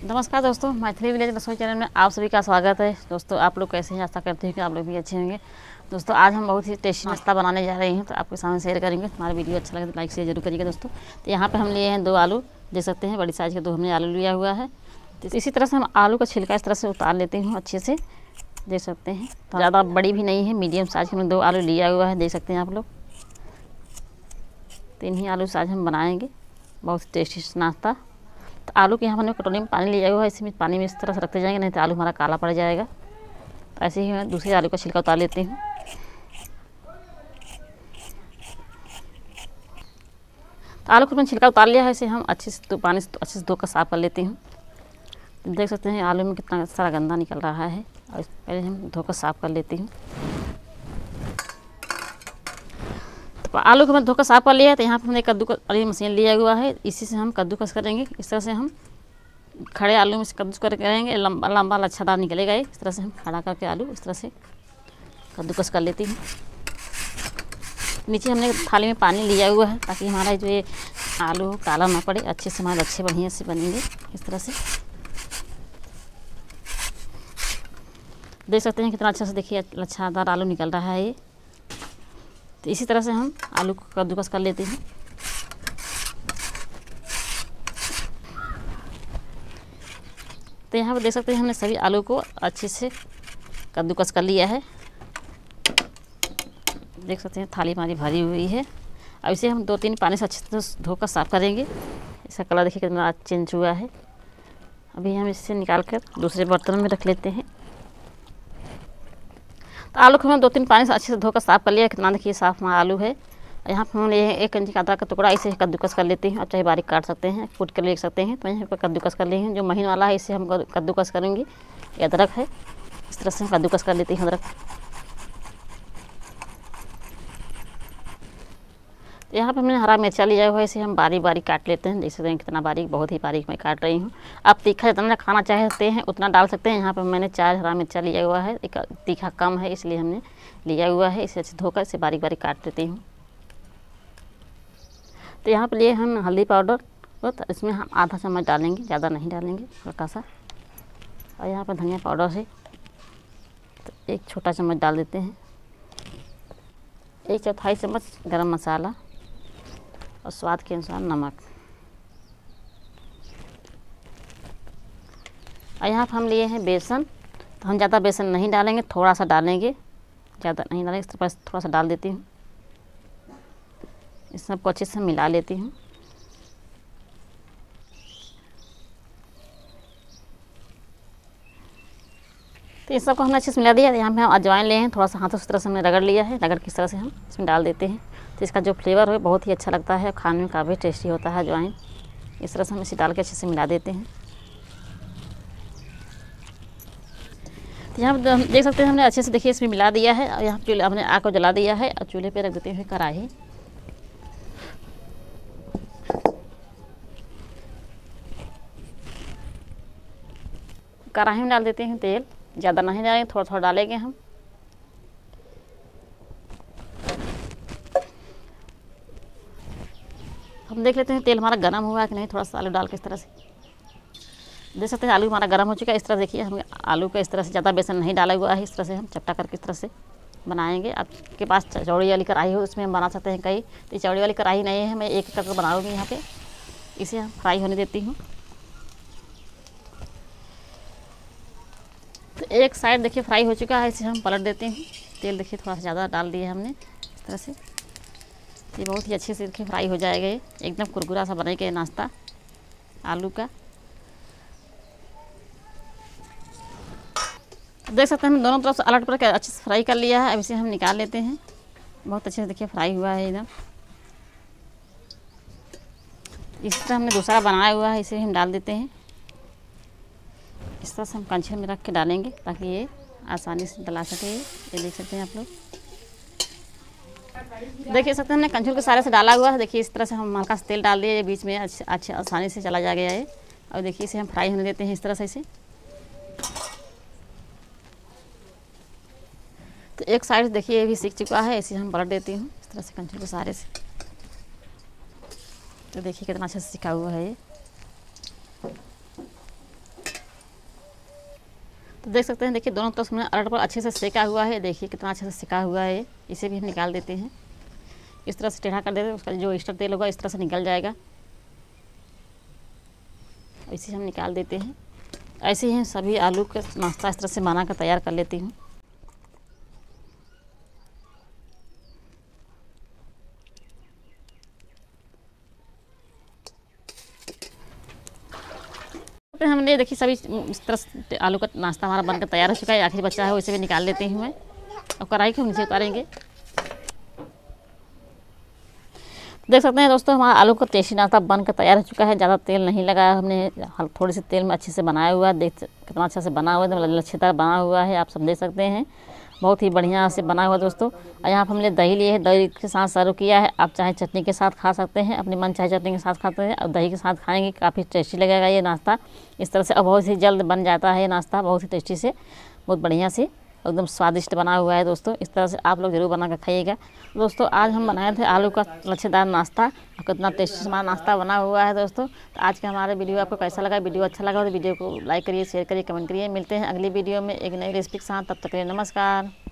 नमस्कार दोस्तों, मैथिली विलेज रसोई चैनल में आप सभी का स्वागत है। दोस्तों आप लोग कैसे हैं? आशा करते हैं कि आप लोग भी अच्छे होंगे। दोस्तों आज हम बहुत ही टेस्टी नाश्ता बनाने जा रहे हैं, तो आपके सामने शेयर करेंगे। हमारा वीडियो अच्छा लगे तो लाइक शेयर जरूर करिएगा दोस्तों। तो यहाँ पे हम लिए हैं 2 आलू, देख सकते हैं बड़ी साइज़ के 2 हमने आलू लिया हुआ है। तो इसी तरह से हम आलू का छिलका इस तरह से उतार लेते हैं अच्छे से, देख सकते हैं। तो ज़्यादा बड़ी भी नहीं है, मीडियम साइज़ के हमने 2 आलू लिया हुआ है, देख सकते हैं आप लोग। तो इन्हीं आलू से आज हम बनाएंगे बहुत टेस्टी नाश्ता। तो आलू के यहाँ हमने कटोरी में पानी लिया हुआ है, इसमें पानी में इस तरह से रखते जाएंगे, नहीं तो आलू हमारा काला पड़ जाएगा। तो ऐसे ही मैं दूसरे आलू का छिलका उतार लेती हूँ। तो आलू को मैंने छिलका उतार लिया है, इसे हम अच्छे से पानी से अच्छे से धोकर साफ कर लेती हूँ। तो देख सकते हैं आलू में कितना सारा गंदा निकल रहा है, और पहले हम धोकर साफ कर लेती हूँ। तो आलू को मैंने धोकर साफ कर लिया है। तो यहाँ पर हमने कद्दूकस वाली मशीन लिया हुआ है, इसी से हम कद्दूकस करेंगे। इस तरह से हम खड़े आलू में से कद्दूकस करेंगे, लंबा लंबा लच्छादार निकलेगा ये। इस तरह से हम खड़ा करके आलू इस तरह से कद्दूकस कर लेती हूँ। नीचे हमने थाली में पानी लिया हुआ है, ताकि हमारा जो ये आलू काला ना पड़े, अच्छे से हमारे अच्छे बढ़िया से बनेंगे। इस तरह से देख सकते हैं कितना अच्छा से, देखिए लच्छादार आलू निकल रहा है ये। तो इसी तरह से हम आलू को कद्दूकस कर लेते हैं। तो यहाँ पर देख सकते हैं हमने सभी आलू को अच्छे से कद्दूकस कर लिया है। देख सकते हैं थाली हमारी भरी हुई है। अब इसे हम 2-3 पानी से अच्छे से धोकर साफ़ करेंगे। इसका कलर देखिए कितना चेंज हुआ है। अभी हम इससे निकाल कर दूसरे बर्तन में रख लेते हैं। तो आलू को हम 2-3 पानी से अच्छे से धोकर साफ़ कर लिया। कितना देखिए साफ़ हमारा आलू है। यहाँ पर हमने 1 इंच का अदरक का टुकड़ा इसे कद्दूकस कर लेते हैं। आप चाहे बारीक काट सकते हैं, कूट कर ले सकते हैं। तो यहाँ पर कद्दूकस कर लिए हैं। जो महीन वाला है इसे हम कद्दूकस करेंगे। ये अदरक है, इस तरह से हम कद्दूकस कर लेते हैं अदरक। तो यहाँ पर हमने हरा मिर्चा लिया हुआ है, इसे हम बारीक बारीक काट लेते हैं। देख सकते हैं कितना बारीक, बहुत ही बारीक मैं काट रही हूँ। आप तीखा जितना खाना चाहते हैं उतना डाल सकते हैं। यहाँ पर मैंने 4 हरा मिर्चा लिया हुआ है, एक तीखा कम है इसलिए हमने लिया हुआ है। इसे अच्छे धोकर इसे बारीक बारीक काट देती हूँ। तो यहाँ पर लिए हम हल्दी पाउडर, तो इसमें हम आधा चम्मच डालेंगे, ज़्यादा नहीं डालेंगे, हल्का सा। और यहाँ पर धनिया पाउडर है, तो 1 छोटा चम्मच डाल देते हैं। 1/4 चम्मच गरम मसाला और स्वाद के अनुसार नमक। और यहाँ पर हम लिए हैं बेसन। तो हम ज़्यादा बेसन नहीं डालेंगे, थोड़ा सा डालेंगे, ज़्यादा नहीं डालेंगे। इस तरह थोड़ा सा डाल देती हूँ। इस सबको अच्छे से मिला लेती हूँ। तो इस सबको हमने अच्छे से मिला दिया। यहाँ पे हम अजवाइन लिए हैं, थोड़ा सा हाथों से इस तरह से हमने रगड़ लिया है। रगड़ किस तरह से हम इसमें डाल देते हैं, तो इसका जो फ्लेवर है बहुत ही अच्छा लगता है, खाने में काफ़ी टेस्टी होता है अजवाइन। इस तरह से हम इसे डाल के अच्छे से मिला देते हैं। तो यहाँ पर हम देख सकते हैं हमने अच्छे से देखिए इसमें मिला दिया है। और यहाँ चूल्हे हमने आग को जला दिया है, और चूल्हे पे रख देते हैं कढ़ाई। कढ़ाई में डाल देते हैं तेल, ज़्यादा नहीं डालेंगे, थोड़ा थोड़ा डालेंगे हम। हम देख लेते हैं तेल हमारा गर्म हुआ है कि नहीं। थोड़ा सा आलू डाल के इस तरह से देख सकते हैं आलू हमारा गर्म हो चुका है। इस तरह देखिए हम आलू का इस तरह से ज़्यादा बेसन नहीं डाला हुआ है। इस तरह से हम चपटा करके इस तरह से बनाएंगे। आपके पास चौड़ी वाली कढ़ाई हो उसमें हम बना सकते हैं कई। तो चौड़ी वाली कढ़ाई नहीं है, मैं एक करके बनाऊँगी यहाँ पे। इसे हम फ्राई होने देती हूँ। तो एक साइड देखिए फ्राई हो चुका है, इसे हम पलट देते हैं। तेल देखिए थोड़ा सा ज़्यादा डाल दिया हमने इस तरह से। ये बहुत ही अच्छे से देखिए फ्राई हो जाएगा। ये एकदम कुरकुरा सा बनेगा ये नाश्ता आलू का। देख सकते हैं हम दोनों तरफ से अलट पलट के अच्छे से फ्राई कर लिया है। अब इसे हम निकाल लेते हैं। बहुत अच्छे से देखिए फ्राई हुआ है एकदम। इस तरह हमने दूसरा बनाया हुआ है, इसे हम डाल देते हैं। इस तरह से हम कंछे में रख के डालेंगे, ताकि ये आसानी से डला सके। ये देख सकते हैं आप लोग, देख सकते हैं हमने कंचूर के सारे से डाला हुआ है। देखिए इस तरह से हम हल्का सा तेल डाल दिए, बीच में अच्छे आसानी से चला जा गया है। और देखिए इसे हम फ्राई होने देते हैं इस तरह से इसे। तो एक साइड देखिए ये भी सीख चुका है, इसे हम पलट देती हूँ इस तरह से कंचूर के सारे से। तो देखिए कितना अच्छा से सिका हुआ है ये। तो देख सकते हैं, देखिए दोनों तरफ हमने अरहर पर अच्छे से सेका हुआ है। देखिए कितना अच्छे से सेका हुआ है ये। इसे भी हम निकाल देते हैं। इस तरह से टेढ़ा कर देते हैं, उसका जो एक्स्ट्रा तेल होगा इस तरह से निकल जाएगा। इसे हम निकाल देते हैं। ऐसे ही सभी आलू का नाश्ता इस तरह से बना कर तैयार कर लेती हूँ। हमने देखिए सभी इस तरह से आलू का नाश्ता हमारा बनकर तैयार हो चुका है। आखिरी बच्चा है, उसे भी निकाल लेती हूँ मैं। और कढ़ाई को हम नीचे उतारेंगे। देख सकते हैं दोस्तों, हमारा आलू का टेस्टी नाश्ता बनकर तैयार हो चुका है। ज़्यादा तेल नहीं लगाया हमने, थोड़ी सी तेल में अच्छे से बनाया हुआ है। देख कितना अच्छा से बना हुआ है, लच्छेदार बना हुआ है, आप सब देख सकते हैं। बहुत ही बढ़िया से बना हुआ दोस्तों। और यहाँ पर हमने दही लिए है, दही के साथ सर्व किया है। आप चाहे चटनी के साथ खा सकते हैं, अपनी मन चाहे चटनी के साथ खाते हैं। और दही के साथ खाएंगे काफ़ी टेस्टी लगेगा ये नाश्ता इस तरह से। और बहुत ही जल्द बन जाता है ये नाश्ता, बहुत ही टेस्टी से, बहुत बढ़िया से, एकदम स्वादिष्ट बना हुआ है दोस्तों। इस तरह से आप लोग ज़रूर बना कर खाइएगा दोस्तों। आज हम बनाए थे आलू का लच्छेदार नाश्ता, और कितना टेस्टी हमारा नाश्ता बना हुआ है दोस्तों। तो आज का हमारा वीडियो आपको कैसा लगा? वीडियो अच्छा लगा तो वीडियो को लाइक करिए, शेयर करिए, कमेंट करिए। मिलते हैं अगली वीडियो में एक नई रेसिपी के साथ। तब तक के लिए नमस्कार।